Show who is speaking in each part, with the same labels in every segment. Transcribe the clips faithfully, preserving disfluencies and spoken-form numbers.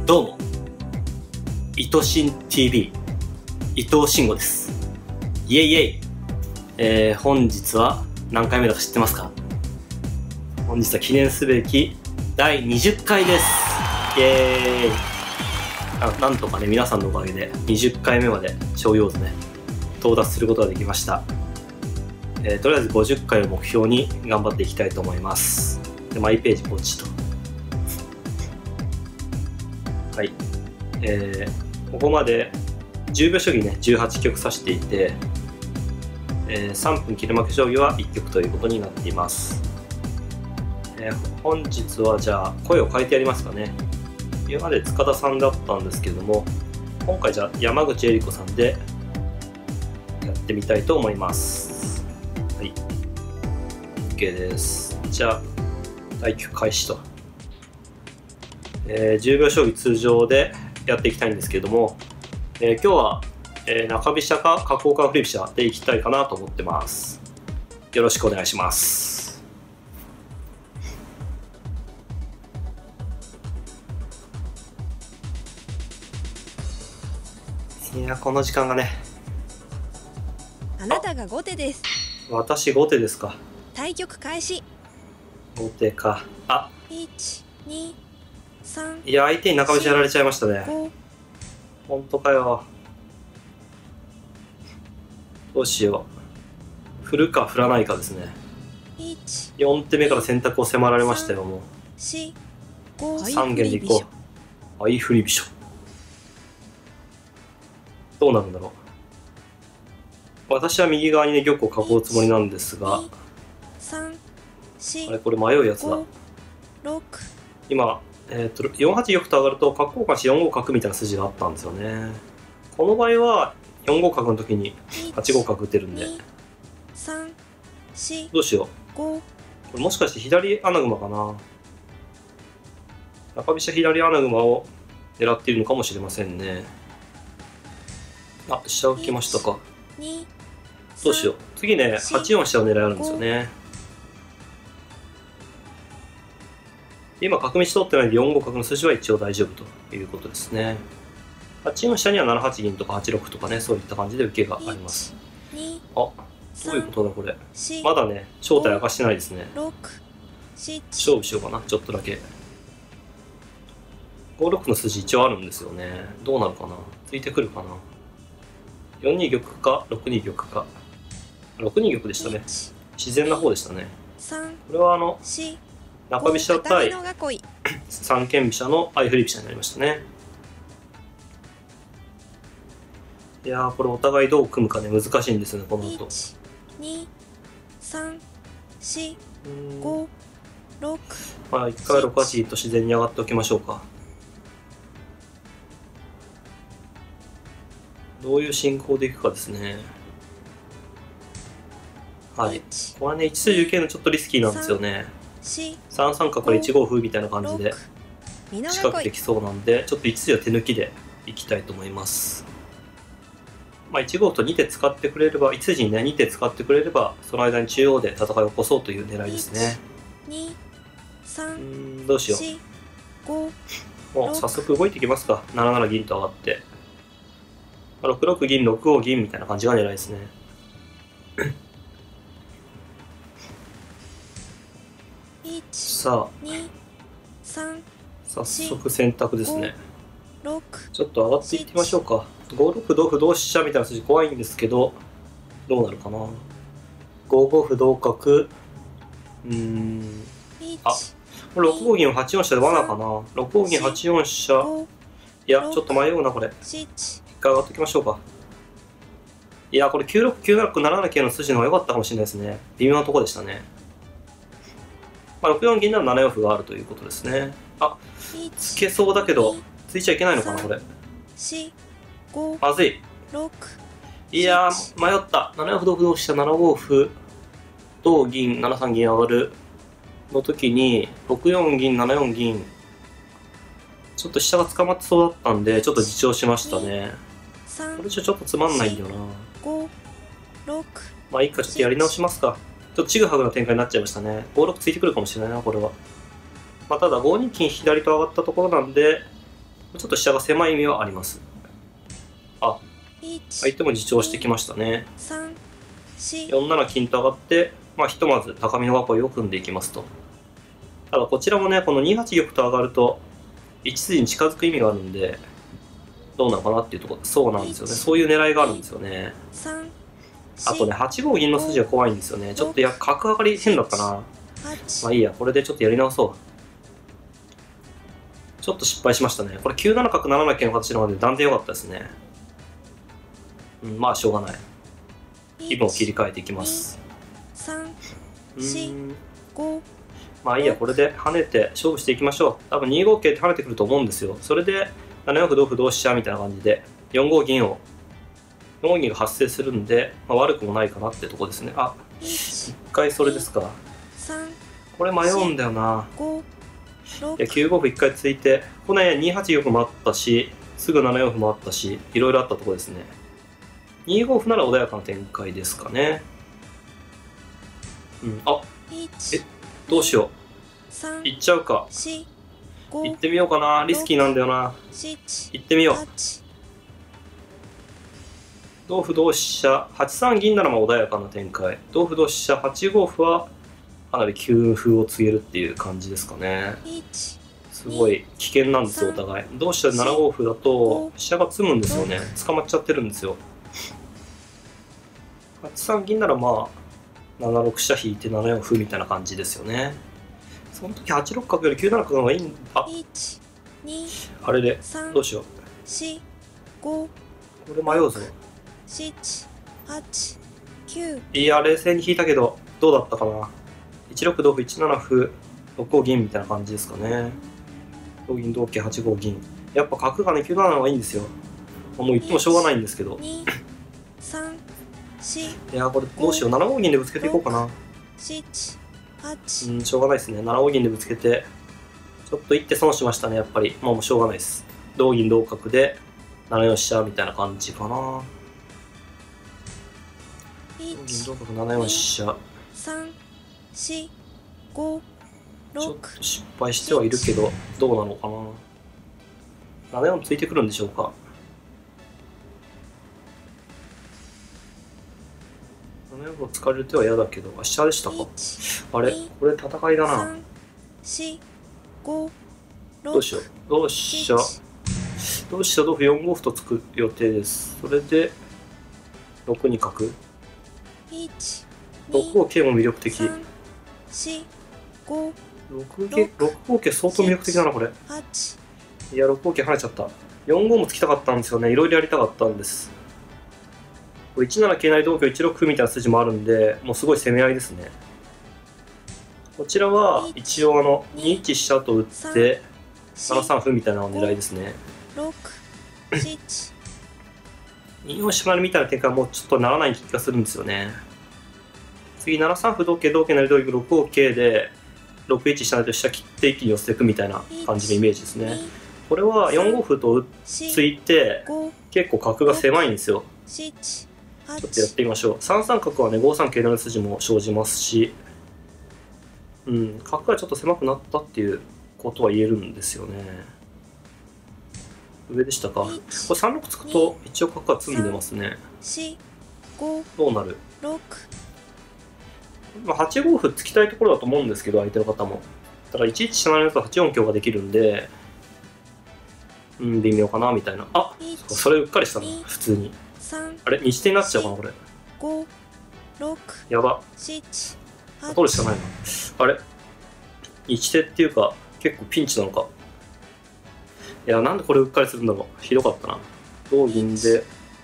Speaker 1: どうも、いとしん ティーブイ 伊藤慎吾です。イエイイエイ、えー、本日は何回目だか知ってますか？本日は記念すべきだいにじゅっかいです。イエーイ。あ、なんとかね、皆さんのおかげでにじゅっかいめまで商用図ね到達することができました。えー、とりあえずごじゅっかいを目標に頑張っていきたいと思います。で、マイページポチと。はい。えー、ここまでじゅうびょう将棋ね、じゅうはちきょく指していて、えー、さんぷん切れ負け将棋はいっきょくということになっています。えー、本日はじゃあ声を変えてやりますかね。今まで塚田さんだったんですけども、今回じゃあ山口恵理子さんでやってみたいと思います。はい。OK です。じゃあ、対局開始と。えー、じゅうびょう将棋通常でやっていきたいんですけども、えー、今日は、えー、中飛車か角交換振り飛車でいきたいかなと思ってます。よろしくお願いします。いや、この時間がね。
Speaker 2: あなたが後手です。
Speaker 1: 私後手ですか。
Speaker 2: 対局開始。
Speaker 1: 後手か。あ、
Speaker 2: いち、に、さん。
Speaker 1: いや、相手に中飛車やられちゃいましたね。本当かよ。どうしよう。振るか振らないかですね。よんてめから選択を迫られましたよ、もう。さんげんでいこう。相振り飛車。どうなるんだろう。私は右側にね、玉を囲うつもりなんですが。あれ、これ迷うやつだ。今、えー、とよんはち玉と上がると角交換してよんご角みたいな筋があったんですよね。この場合はよんご角の時にはちご角打てるんで、どうしよう。これもしかして左穴熊かな。中飛車左穴熊を狙っているのかもしれませんね。あ、飛車浮きましたか。どうしよう。次ね、はちよん飛車を狙えるんですよね。今角道通ってないのでよんご角の筋は一応大丈夫ということですね。はちよん飛車にはななはち銀とかはちろくとかね、そういった感じで受けがあります。あ、どういうことだこれ。まだね、正体明かしてないですね。勝負しようかな、ちょっとだけ。ごろくの筋一応あるんですよね。どうなるかな。ついてくるかな。よんに玉かろくに玉か。ろくに玉でしたね。自然な方でしたね。これはあの中飛車対三間飛車の相振り飛車になりましたね。いやー、これお互いどう組むかね、難しいんですよね、この後。まあ、一回ろくはちと自然に上がっておきましょうか。どういう進行でいくかですね。はい。これね、いち筋受けるのちょっとリスキーなんですよね。さん三角からいち五歩みたいな感じで仕掛けてきそうなんで、ちょっといち筋は手抜きでいきたいと思います。まあ、いち五歩とに手使ってくれれば、いち筋にね、に手使ってくれれば、その間に中央で戦いを起こそうという狙いですね。うん、どうしよう。もう早速動いていきますか。なな七銀と上がって。ろく六銀、ろく五銀みたいな感じが狙いですね。さあ、早速選択ですね。ちょっと上がっていってみましょうか。ご六同歩同飛車みたいな筋怖いんですけど、どうなるかな。ご五歩同角。うーん。あ、これろく五銀はち四飛車で罠かな。ろく五銀はち四飛車。いや、ちょっと迷うな、これ。一回上がっておきましょうか。いや、これきゅう六、きゅう七、なな七桂の筋の方が良かったかもしれないですね。微妙なところでしたね。まあ、ろく四銀ならなな四歩があるということですね。あ、つけそうだけど、ついちゃいけないのかな、これ。まずい。いやー、迷った。なな四歩同歩同飛車、なな五歩、同銀、なな三銀上がるの時に、ろく四銀、なな四銀。ちょっと飛車が捕まってそうだったんで、ちょっと自重しましたね。これじゃちょっとつまんないんだよな。まあいいか、ちょっとやり直しますか。ちょっとちぐはぐな展開になっちゃいましたね。ご六ついてくるかもしれないな、これは。まあただご二金左と上がったところなんで、 ちょっと飛車が狭い意味はあります。あ、相手も自重してきましたね。よんなな金と上がって、まあ、ひとまず高美濃囲いを組んでいきますと。ただこちらもね、このにはち玉と上がるといち筋に近づく意味があるんで、どうなのかなっていうところ。そうなんですよね。そういう狙いがあるんですよね。あとね、はち五銀の筋が怖いんですよね。ちょっといや、角上がり変だったな。まあいいや、これでちょっとやり直そう。ちょっと失敗しましたね。これきゅうなな角ななな桂の形なので断点良かったですね。うん、まあしょうがない。気分を切り替えていきます。うーん。まあいいや、これで跳ねて勝負していきましょう。多分に五桂って跳ねてくると思うんですよ。それでなな四歩同歩同飛車みたいな感じでよん五銀を、よん五銀が発生するんで、まあ、悪くもないかなってとこですね。あ、一回それですか。これ迷うんだよな。いや、きゅう五歩一回ついて、ここね、に八玉もあったし、すぐなな四歩もあったし、いろいろあったとこですね。に五歩なら穏やかな展開ですかね。うん、あ、え、どうしよう。行っちゃうか。行ってみようかな。リスキーなんだよな。行ってみよう。同歩同飛車、はち三銀ならまあ穏やかな展開。同歩同飛車、はち五歩はかなり急風を告げるっていう感じですかね。すごい危険なんですよ、お互い。同飛車でなな五歩だと飛車が詰むんですよね。捕まっちゃってるんですよ。はち三銀ならまあなな六飛車引いてなな四歩みたいな感じですよね。その時はち六角よりきゅう七角の方がいいんだ。あれでどうしよう。これ迷うぞ。いや、冷静に引いたけどどうだったかな。いち六同歩いち七歩ろく五銀みたいな感じですかね。同銀同桂はち五銀。やっぱ角がねきゅう七の方がいいんですよ。もう言ってもしょうがないんですけど。いや、これどうしよう。なな五銀でぶつけていこうかな。うん、しょうがないですね。なな五銀でぶつけてちょっと一手損しましたね。やっぱりもうもうしょうがないです。同銀同角でなな四飛車みたいな感じかな。同銀同角なな四飛車。ちょっと失敗してはいるけどどうなのかな。なな四ついてくるんでしょうか。なな四を突かれる手は嫌だけど、あ、飛車でしたか。あれ、これ戦いだな。どうしよう。同飛車同飛車同歩よん五歩と突く予定です。それでろく二角、ろく五桂も魅力的。ろく五桂相当魅力的だなこれ。いや、ろく五桂跳ねちゃった。よん五も突きたかったんですよね。いろいろやりたかったんです。これいち七桂成同香いち六歩みたいな筋もあるんで、もうすごい攻め合いですね。こちらは一応あのに一飛車と打ってなな三歩みたいなのを狙いですね。に四飛車成みたいな展開はもうちょっとならない気がするんですよね。次なな三歩同桂同桂成同玉ろく五桂でろく一飛車成と飛車切って一気に寄せていくみたいな感じのイメージですね。これはよん五歩とついて結構角が狭いんですよ。ちょっとやってみましょう。さん三角はねご三桂成筋も生じますし、うん、角がちょっと狭くなったっていうことは言えるんですよね。上でしたか。これさん六つくと一応角が詰んでますね。どうなる。まあ、はち五歩突きたいところだと思うんですけど、相手の方も。ただいち一飛車成だとはち四香ができるんで、うん、微妙かなみたいな。あ、それうっかりしたな、普通に。あれ、に地点になっちゃうかな、これ。やば。取るしかないな。あれ、いち手っていうか、結構ピンチなのか。いや、なんでこれうっかりするんだろう。ひどかったな。同銀で。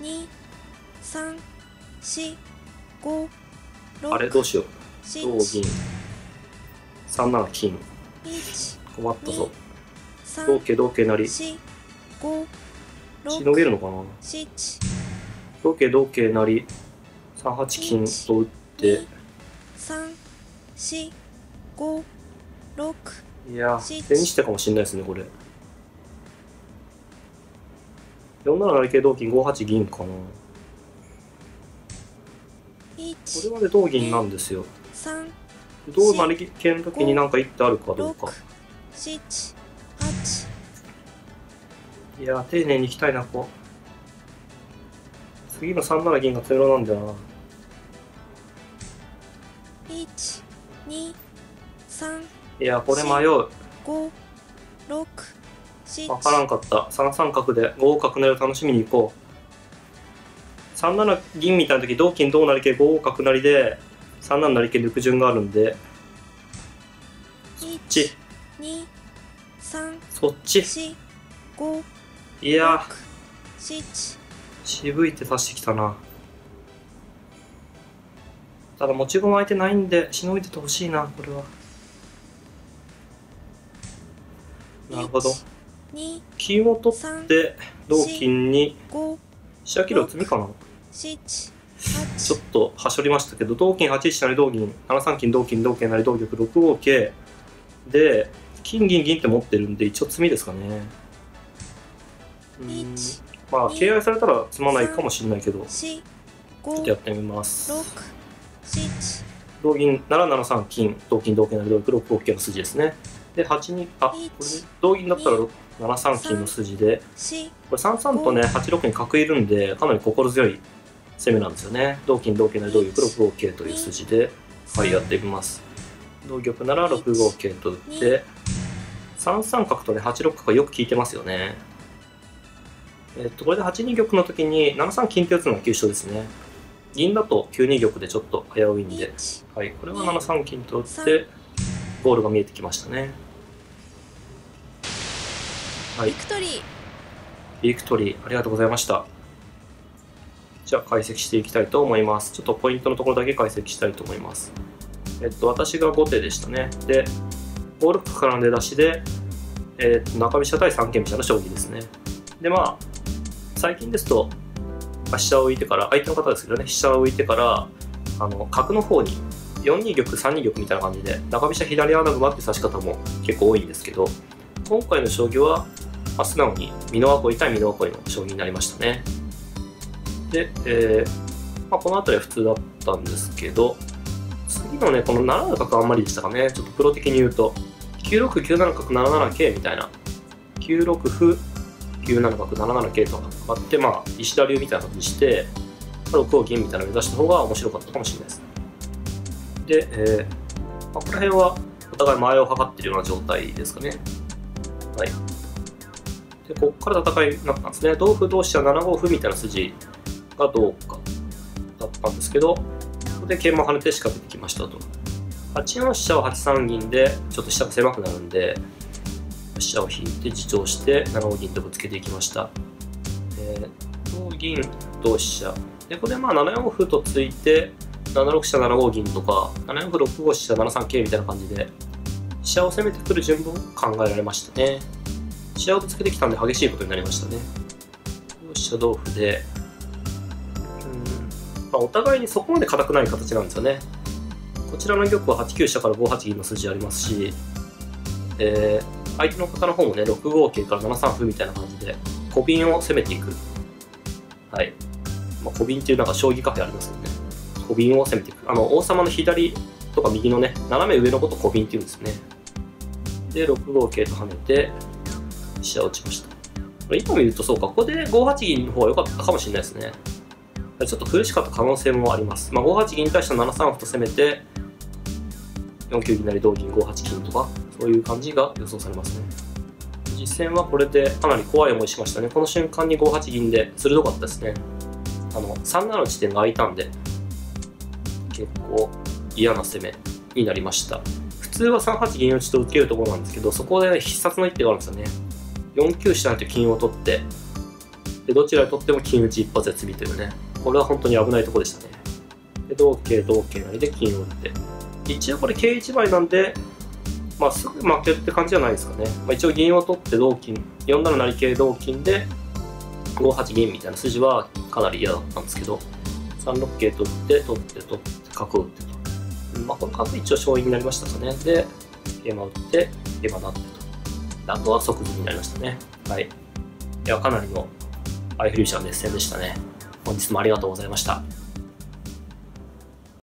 Speaker 1: あれ、どうしよう。同銀。さん七金。困ったぞ。同桂同桂成。しのげるのかな。同桂同桂成。さん八金と打って。いや、手にしてかもしれないですね、これ。よん七成桂同金ご八銀かな。これはね、同銀なんですよ。同成桂の時になんか一手あるかどうか。 いやー、丁寧にいきたいな、こう。次のさんなな銀がゼロなんだよな。
Speaker 2: いち、に、さん。
Speaker 1: いやー、これ迷う。
Speaker 2: ご、ろく、
Speaker 1: わからんかった。さん三角でご五角成を楽しみに行こう。さんなな銀みたいな時、同金同成桂ご五角成でさんなな成桂で抜く順があるんで、そっち。
Speaker 2: に、さん、
Speaker 1: そっち。
Speaker 2: ご、
Speaker 1: いや
Speaker 2: ー、
Speaker 1: 渋い手指してきたな。ただ持ち駒相手ないんで、しのいでてほしいな、これは。なるほど。金を取って同金に飛車切る詰みかな。ちょっとはしょりましたけど、同金はち一成同銀なな三金同金同桂成同玉ろく五桂で金銀銀って持ってるんで一応詰みですかね。うん、まあ敬愛されたら詰まないかもしれないけど、ちょっとやってみます。同銀ならなな三金同金同桂成同玉ろく五桂の筋ですね。ではち二、あ、これ同銀だったらなな三金の筋で、これさん三とねはち六に角いるんでかなり心強い攻めなんですよね。同金同桂成同玉ろく五桂という筋で、はい、やってみます。同玉ならろく五桂と打ってさん三角とねはち六角がよく効いてますよね。えっとこれではち二玉の時になな三金って打つのが急所ですね。銀だときゅう二玉でちょっと危ういんで、はい、これはなな三金と打ってゴールが見えてきましたね。はい、ビクトリービクトリーありがとうございました。じゃあ解析していきたいと思います。ちょっとポイントのところだけ解析したいと思います。えっと私が後手でしたね。でご六からの出だしで、えっと中飛車対三間飛車の将棋ですね。でまあ最近ですと飛車を置いてから相手の方ですけどね、飛車を置いてからあの角の方によん二玉さん二玉みたいな感じで中飛車左穴熊って指し方も結構多いんですけど、今回の将棋は、まあ、素直に美濃囲い対美濃囲いの将棋になりましたね。で、えーまあ、この辺りは普通だったんですけど、次のねこのなな七角あんまりでしたかね。ちょっとプロ的に言うときゅう六きゅう七角なな七桂みたいな、きゅう六歩きゅう七角なな七桂とかあって、まあ石田流みたいな感じにしてろく五銀みたいなのを目指した方が面白かったかもしれないです。で、えーまあ、この辺はお互い前を測ってるような状態ですかね。はい。で、ここから戦いになったんですね。同歩同飛車なな五歩みたいな筋がどうかだったんですけど、ここで桂馬を跳ねて仕掛けてきましたと。はち四飛車ははち三銀でちょっと飛車が狭くなるんで、飛車を引いて自重してなな五銀とぶつけていきました。えー、同銀同飛車。で、これでまあなな四歩とついて、なな六飛車なな五銀とか、なな四歩ろく五飛車なな三桂みたいな感じで、飛車を攻めてくる順番を考えられましたね。飛車をぶつけてきたんで激しいことになりましたね。同飛車同歩で、うん、まあ、お互いにそこまで硬くない形なんですよね。こちらの玉ははち九飛車からご八銀の筋ありますし、えー、相手の方の方もね、ろく五桂からなな三歩みたいな感じで、小瓶を攻めていく。はい。まあ、小瓶っていうなんか将棋カフェありますよね。小瓶を攻めていく。あの、王様の左とか右のね、斜め上のことを小瓶っていうんですね。で、ろく五桂と跳ねて、飛車を打ちました。これ今見るとそうか、ここでご八銀の方が良かったかもしれないですね。ちょっと苦しかった可能性もあります。まあ、ご八銀に対してなな三歩と攻めて、よん九銀成同銀ご八金とか、そういう感じが予想されますね。実戦はこれでかなり怖い思いしましたね。この瞬間にご八銀で鋭かったですね。あの、さん七の地点が空いたんで、結構嫌な攻めになりました。普通はさん八銀打ちと受けるところなんですけど、そこで必殺の一手があるんですよね。よん九飛車なんて金を取って、でどちらにとっても金打ち一発で詰みというね、これは本当に危ないところでしたね。で同桂同桂成で金を打って、一応これ桂一枚なんで、まあ、すぐ負けるって感じじゃないですかね。まあ、一応銀を取って同金、よん七成桂同金でご八銀みたいな筋はかなり嫌だったんですけど、さん六桂取って取って取って角を打ってと、まあ、この角一応勝因になりましたかね。で桂馬打って桂馬成ってと、あとは即詰みになりましたね。はい。いや、かなりの相振り飛車の熱戦でしたね。本日もありがとうございました。